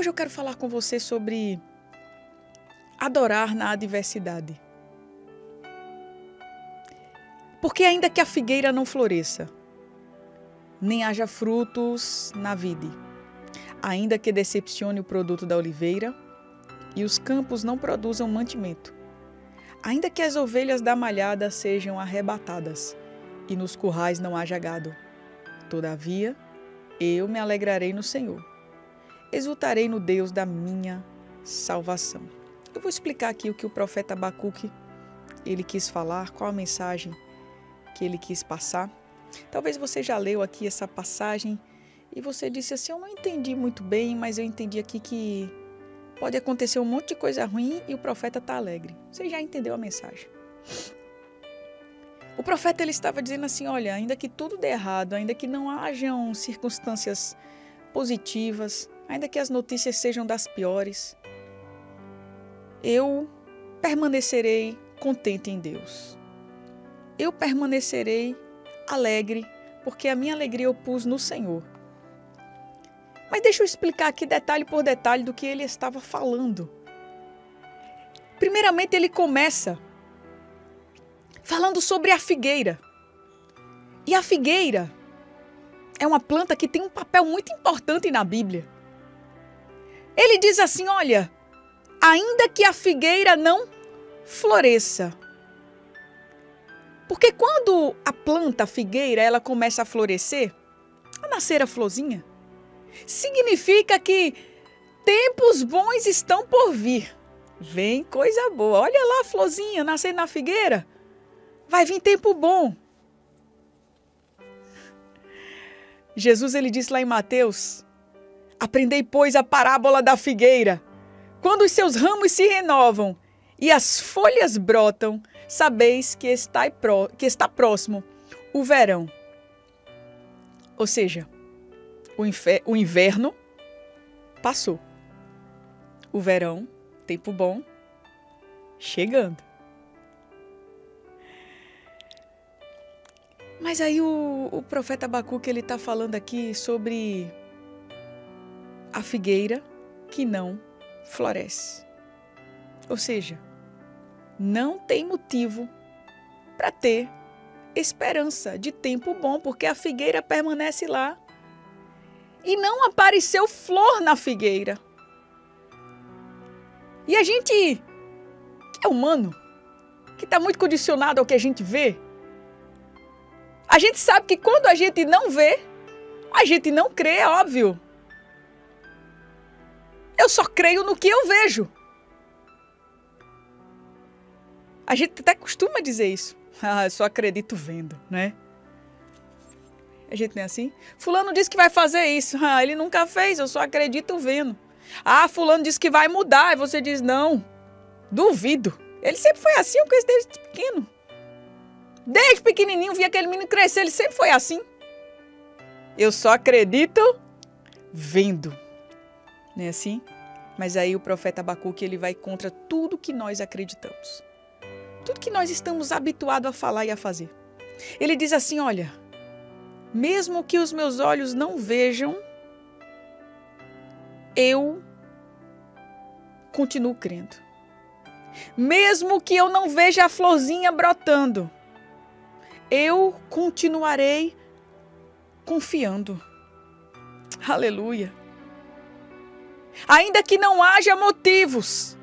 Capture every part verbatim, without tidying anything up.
Hoje eu quero falar com você sobre adorar na adversidade. Porque ainda que a figueira não floresça, nem haja frutos na vide, ainda que decepcione o produto da oliveira e os campos não produzam mantimento, ainda que as ovelhas da malhada sejam arrebatadas e nos currais não haja gado, todavia eu me alegrarei no Senhor, exultarei no Deus da minha salvação. Eu vou explicar aqui o que o profeta Abacuque ele quis falar, qual a mensagem que ele quis passar. Talvez você já leu aqui essa passagem e você disse assim, eu não entendi muito bem, mas eu entendi aqui que pode acontecer um monte de coisa ruim e o profeta está alegre. Você já entendeu a mensagem. O profeta ele estava dizendo assim, olha, ainda que tudo dê errado, ainda que não hajam circunstâncias positivas, ainda que as notícias sejam das piores, eu permanecerei contente em Deus. Eu permanecerei alegre, porque a minha alegria eu pus no Senhor. Mas deixa eu explicar aqui detalhe por detalhe do que ele estava falando. Primeiramente ele começa falando sobre a figueira. E a figueira é uma planta que tem um papel muito importante na Bíblia. Ele diz assim, olha, ainda que a figueira não floresça. Porque quando a planta, a figueira, ela começa a florescer, a nascer a florzinha, significa que tempos bons estão por vir. Vem coisa boa. Olha lá a florzinha nascendo na figueira. Vai vir tempo bom. Jesus ele disse lá em Mateus, aprendei, pois, a parábola da figueira. Quando os seus ramos se renovam e as folhas brotam, sabeis que está, pró que está próximo o verão. Ou seja, o, o inverno passou. O verão, tempo bom, chegando. Mas aí o, o profeta Abacuque ele está falando aqui sobre a figueira que não floresce. Ou seja, não tem motivo para ter esperança de tempo bom, porque a figueira permanece lá. E não apareceu flor na figueira. E a gente, que é humano, que está muito condicionado ao que a gente vê, a gente sabe que quando a gente não vê, a gente não crê, é óbvio. Eu só creio no que eu vejo. A gente até costuma dizer isso. Ah, eu só acredito vendo, né? A gente não é assim? Fulano disse que vai fazer isso. Ah, ele nunca fez, eu só acredito vendo. Ah, fulano disse que vai mudar. E você diz, não, duvido. Ele sempre foi assim, eu conheço desde pequeno. Desde pequenininho, vi aquele menino crescer, ele sempre foi assim. Eu só acredito vendo. Não é assim? Mas aí o profeta Abacuque, ele vai contra tudo que nós acreditamos. Tudo que nós estamos habituados a falar e a fazer. Ele diz assim, olha, mesmo que os meus olhos não vejam, eu continuo crendo. Mesmo que eu não veja a florzinha brotando, eu continuarei confiando. Aleluia. Ainda que não haja motivos,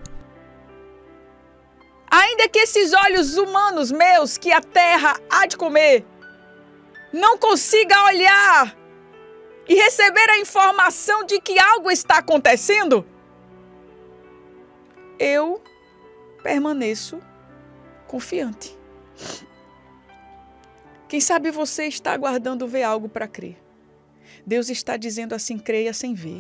ainda que esses olhos humanos meus, que a terra há de comer, não consiga olhar e receber a informação de que algo está acontecendo, eu permaneço confiante. Quem sabe você está aguardando ver algo para crer. Deus está dizendo assim, creia sem ver.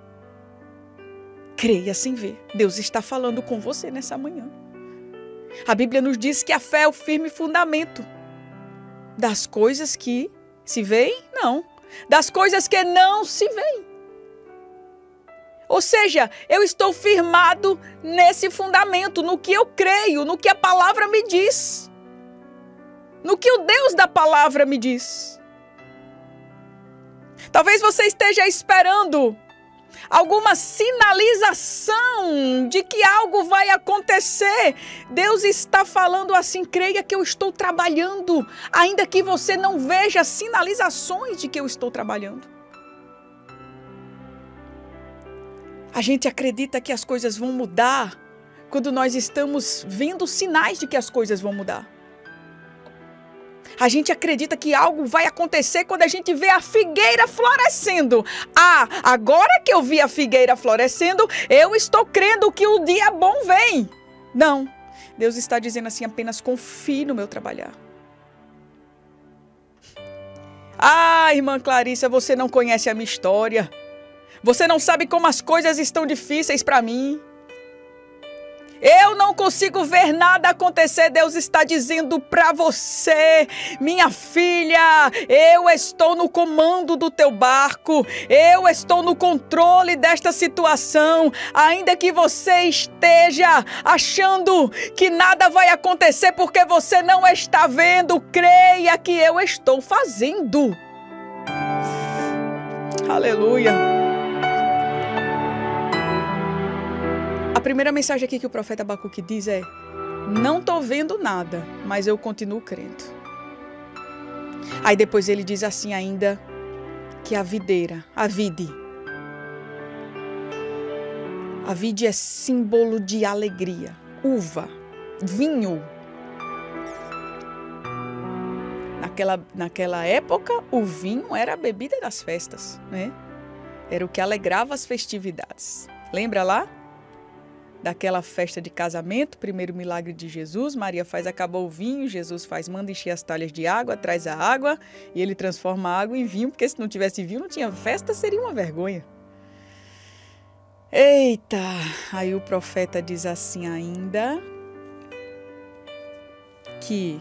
Creia sem ver. Deus está falando com você nessa manhã. A Bíblia nos diz que a fé é o firme fundamento das coisas que se veem, não. Das coisas que não se veem. Ou seja, eu estou firmado nesse fundamento, no que eu creio, no que a palavra me diz. No que o Deus da palavra me diz. Talvez você esteja esperando alguma sinalização de que algo vai acontecer. Deus está falando assim: creia que eu estou trabalhando, ainda que você não veja sinalizações de que eu estou trabalhando. A gente acredita que as coisas vão mudar quando nós estamos vendo sinais de que as coisas vão mudar. A gente acredita que algo vai acontecer quando a gente vê a figueira florescendo. Ah, agora que eu vi a figueira florescendo, eu estou crendo que o dia bom vem. Não, Deus está dizendo assim: apenas confie no meu trabalhar. Ah, irmã Clarissa, você não conhece a minha história. Você não sabe como as coisas estão difíceis para mim. Eu não consigo ver nada acontecer. Deus está dizendo para você: minha filha, eu estou no comando do teu barco. Eu estou no controle desta situação. Ainda que você esteja achando que nada vai acontecer porque você não está vendo, creia que eu estou fazendo. Aleluia. A primeira mensagem aqui que o profeta Abacuque diz é: não estou vendo nada, mas eu continuo crendo. Aí depois ele diz assim ainda, que a videira, a vide. A vide é símbolo de alegria, uva, vinho. Naquela, naquela época, o vinho era a bebida das festas, né? Era o que alegrava as festividades. Lembra lá? Daquela festa de casamento, primeiro milagre de Jesus, Maria faz, acabou o vinho, Jesus faz, manda encher as talhas de água, traz a água e ele transforma a água em vinho, porque se não tivesse vinho, não tinha festa, seria uma vergonha. Eita! Aí o profeta diz assim ainda, que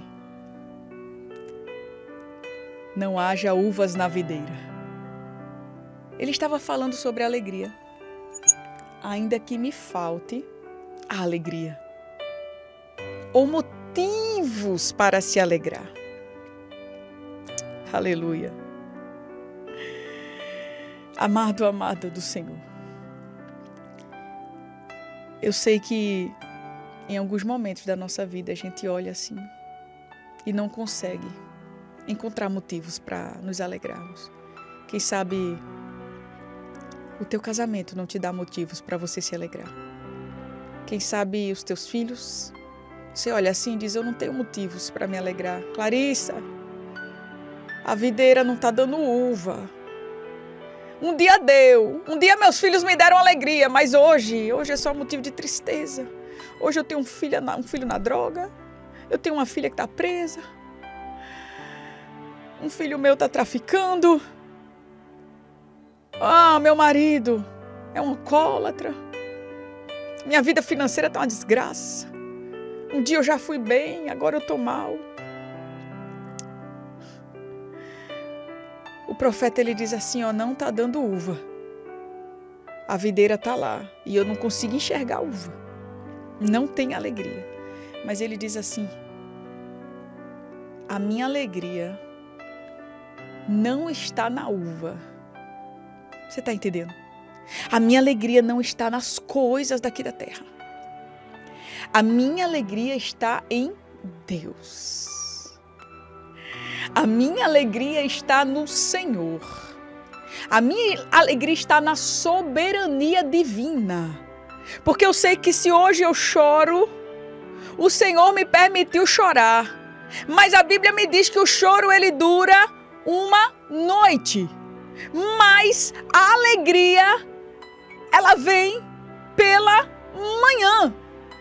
não haja uvas na videira. Ele estava falando sobre alegria. Ainda que me falte a alegria, ou motivos para se alegrar. Aleluia. Amado, amada do Senhor, eu sei que em alguns momentos da nossa vida a gente olha assim e não consegue encontrar motivos para nos alegrarmos. Quem sabe o teu casamento não te dá motivos para você se alegrar. Quem sabe os teus filhos, você olha assim e diz: eu não tenho motivos para me alegrar. Clarissa, a videira não está dando uva. Um dia deu, um dia meus filhos me deram alegria, mas hoje, hoje é só motivo de tristeza. Hoje eu tenho um filho na, um filho na droga, eu tenho uma filha que está presa, um filho meu está traficando. Ah, meu marido é um alcoólatra. Minha vida financeira está uma desgraça. Um dia eu já fui bem, agora eu estou mal. O profeta, ele diz assim, ó, não está dando uva. A videira está lá e eu não consigo enxergar a uva. Não tem alegria. Mas ele diz assim: a minha alegria não está na uva. Você está entendendo? A minha alegria não está nas coisas daqui da terra. A minha alegria está em Deus. A minha alegria está no Senhor. A minha alegria está na soberania divina. Porque eu sei que se hoje eu choro, o Senhor me permitiu chorar. Mas a Bíblia me diz que o choro ele dura uma noite. Mas a alegria, ela vem pela manhã.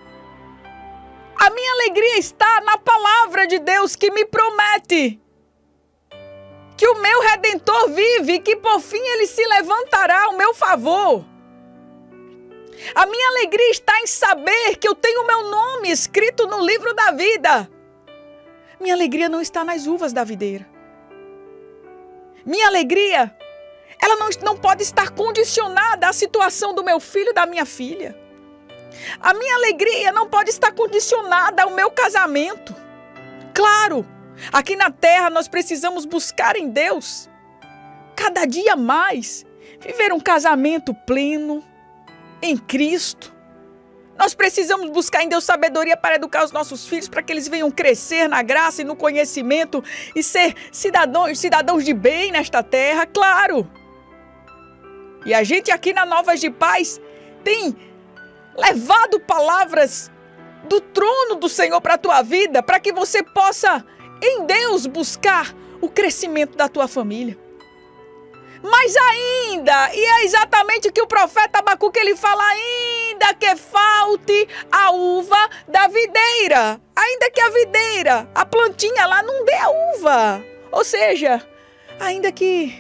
A minha alegria está na palavra de Deus que me promete que o meu Redentor vive e que por fim ele se levantará ao meu favor. A minha alegria está em saber que eu tenho o meu nome escrito no livro da vida. Minha alegria não está nas uvas da videira. Minha alegria, ela não, não pode estar condicionada à situação do meu filho e da minha filha. A minha alegria não pode estar condicionada ao meu casamento. Claro, aqui na terra nós precisamos buscar em Deus cada dia mais viver um casamento pleno em Cristo. Nós precisamos buscar em Deus sabedoria para educar os nossos filhos, para que eles venham crescer na graça e no conhecimento e ser cidadãos, cidadãos de bem nesta terra, claro. E a gente aqui na Novas de Paz tem levado palavras do trono do Senhor para a tua vida, para que você possa em Deus buscar o crescimento da tua família. Mas ainda, e é exatamente o que o profeta Abacuque ele fala, ainda que falte a uva da videira, ainda que a videira, a plantinha lá não dê a uva, ou seja, ainda que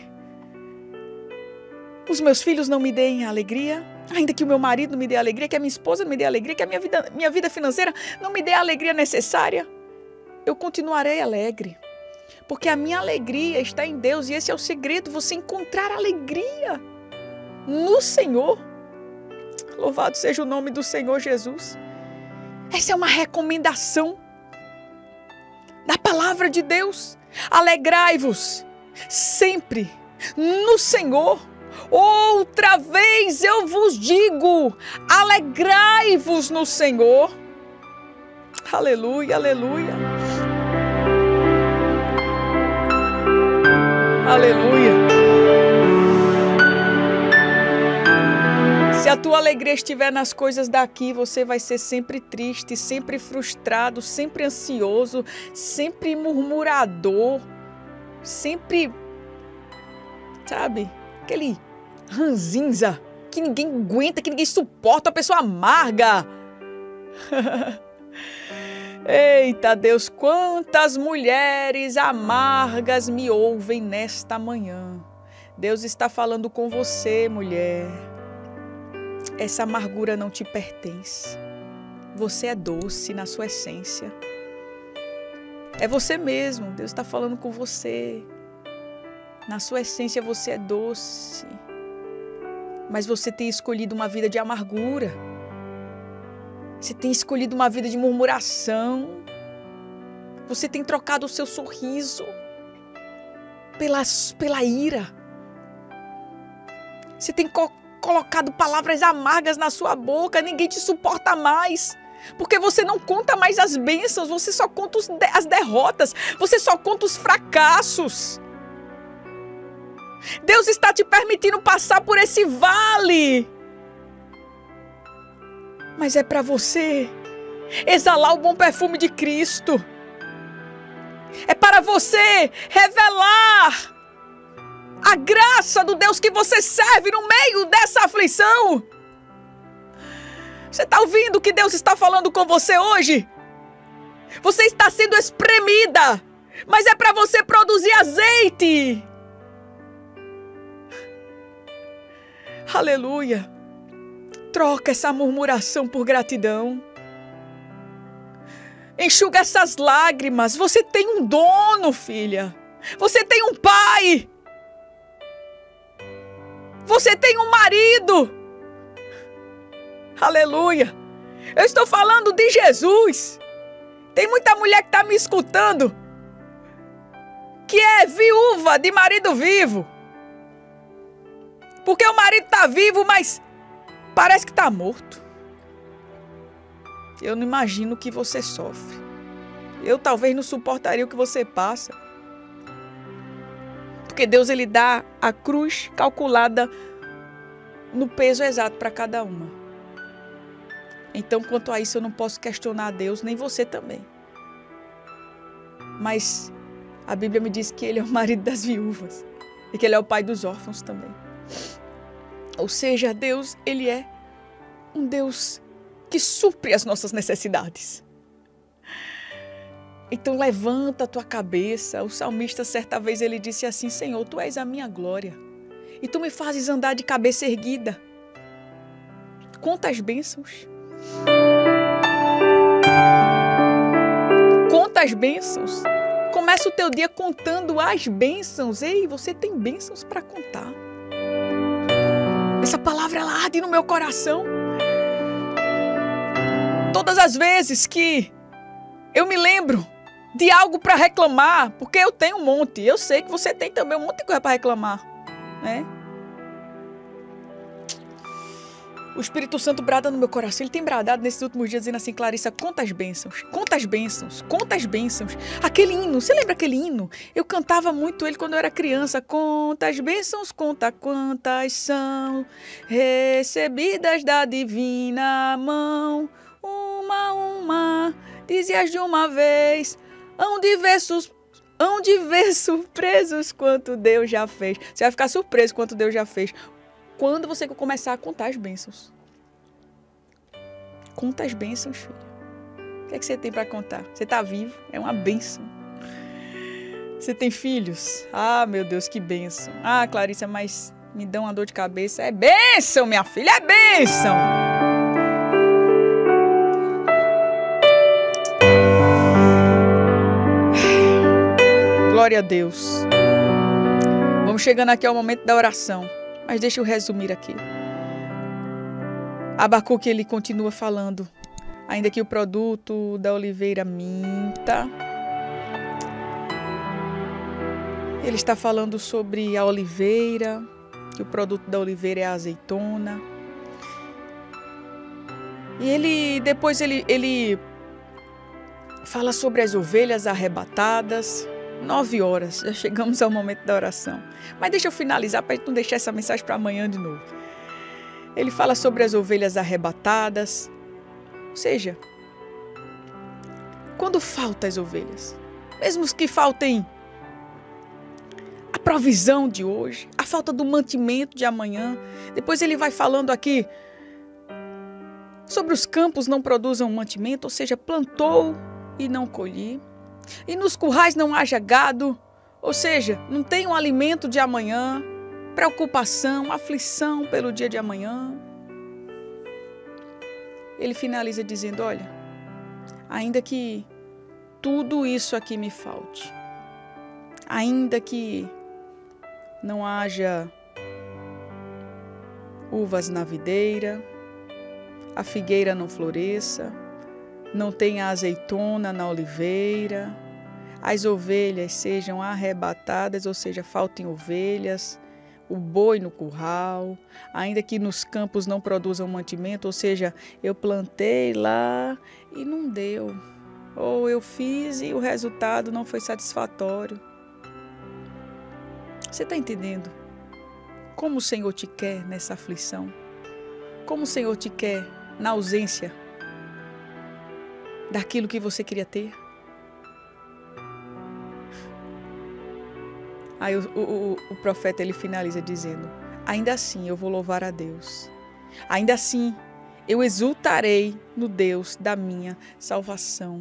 os meus filhos não me deem alegria, ainda que o meu marido não me dê alegria, que a minha esposa não me dê alegria, que a minha vida, minha vida financeira não me dê a alegria necessária, eu continuarei alegre. Porque a minha alegria está em Deus e esse é o segredo, você encontrar alegria no Senhor. Louvado seja o nome do Senhor Jesus. Essa é uma recomendação da palavra de Deus. Alegrai-vos sempre no Senhor. Outra vez eu vos digo, alegrai-vos no Senhor. Aleluia, aleluia. Aleluia. Se a tua alegria estiver nas coisas daqui, você vai ser sempre triste, sempre frustrado, sempre ansioso, sempre murmurador, sempre, sabe, aquele ranzinza que ninguém aguenta, que ninguém suporta, a pessoa amarga. Eita Deus, quantas mulheres amargas me ouvem nesta manhã. Deus está falando com você, mulher. Essa amargura não te pertence. Você é doce na sua essência. É você mesmo, Deus está falando com você. Na sua essência você é doce. Mas você tem escolhido uma vida de amargura. Você tem escolhido uma vida de murmuração. Você tem trocado o seu sorriso pela, pela ira. Você tem co colocado palavras amargas na sua boca. Ninguém te suporta mais. Porque você não conta mais as bênçãos. Você só conta os de as derrotas. Você só conta os fracassos. Deus está te permitindo passar por esse vale. Mas é para você exalar o bom perfume de Cristo. É para você revelar a graça do Deus que você serve no meio dessa aflição. Você está ouvindo o que Deus está falando com você hoje? Você está sendo espremida, mas é para você produzir azeite. Aleluia. Troca essa murmuração por gratidão. Enxuga essas lágrimas. Você tem um dono, filha. Você tem um pai. Você tem um marido. Aleluia. Eu estou falando de Jesus. Tem muita mulher que está me escutando que é viúva de marido vivo. Porque o marido está vivo, mas parece que está morto. Eu não imagino o que você sofre. Eu talvez não suportaria o que você passa. Porque Deus ele dá a cruz calculada no peso exato para cada uma. Então, quanto a isso, eu não posso questionar a Deus, nem você também. Mas a Bíblia me diz que Ele é o marido das viúvas. E que Ele é o pai dos órfãos também. Ou seja, Deus, Ele é um Deus que supre as nossas necessidades. Então levanta a tua cabeça. O salmista certa vez ele disse assim: Senhor, Tu és a minha glória e Tu me fazes andar de cabeça erguida. Conta as bênçãos. Conta as bênçãos. Começa o teu dia contando as bênçãos. Ei, você tem bênçãos para contar. Essa palavra ela arde no meu coração. Todas as vezes que eu me lembro de algo para reclamar, porque eu tenho um monte, eu sei que você tem também um monte de coisa para reclamar, né? O Espírito Santo brada no meu coração. Ele tem bradado nesses últimos dias dizendo assim: Clarissa, conta as bênçãos, conta as bênçãos, conta as bênçãos. Aquele hino, você lembra aquele hino? Eu cantava muito ele quando eu era criança. Conta as bênçãos, conta quantas são recebidas da divina mão. Uma a uma, dizias de uma vez, hão de ver, sus... hão de ver surpresos quanto Deus já fez. Você vai ficar surpreso quanto Deus já fez quando você começar a contar as bênçãos. Conta as bênçãos, filho. O que é que você tem para contar? Você está vivo, é uma bênção. Você tem filhos? Ah, meu Deus, que bênção. Ah, Clarissa, mas me dá uma dor de cabeça. É bênção, minha filha, é bênção. Glória a Deus. Vamos chegando aqui ao momento da oração. Mas deixa eu resumir aqui. Abacuque, ele continua falando. Ainda que o produto da oliveira minta. Ele está falando sobre a oliveira. Que o produto da oliveira é a azeitona. E ele, depois ele, ele fala sobre as ovelhas arrebatadas. Nove horas, já chegamos ao momento da oração. Mas deixa eu finalizar para não deixar essa mensagem para amanhã de novo. Ele fala sobre as ovelhas arrebatadas. Ou seja, quando faltam as ovelhas, mesmo que faltem a provisão de hoje, a falta do mantimento de amanhã. Depois ele vai falando aqui sobre os campos não produzam mantimento, ou seja, plantou e não colhi. E nos currais não haja gado, ou seja, não tem um alimento de amanhã, preocupação, aflição pelo dia de amanhã. Ele finaliza dizendo, olha, ainda que tudo isso aqui me falte, ainda que não haja uvas na videira, a figueira não floresça, não tenha azeitona na oliveira, as ovelhas sejam arrebatadas, ou seja, faltem ovelhas, o boi no curral, ainda que nos campos não produzam mantimento, ou seja, eu plantei lá e não deu, ou eu fiz e o resultado não foi satisfatório. Você está entendendo como o Senhor te quer nessa aflição? Como o Senhor te quer na ausência daquilo que você queria ter? Aí o, o, o profeta ele finaliza dizendo, ainda assim eu vou louvar a Deus, ainda assim eu exultarei no Deus da minha salvação.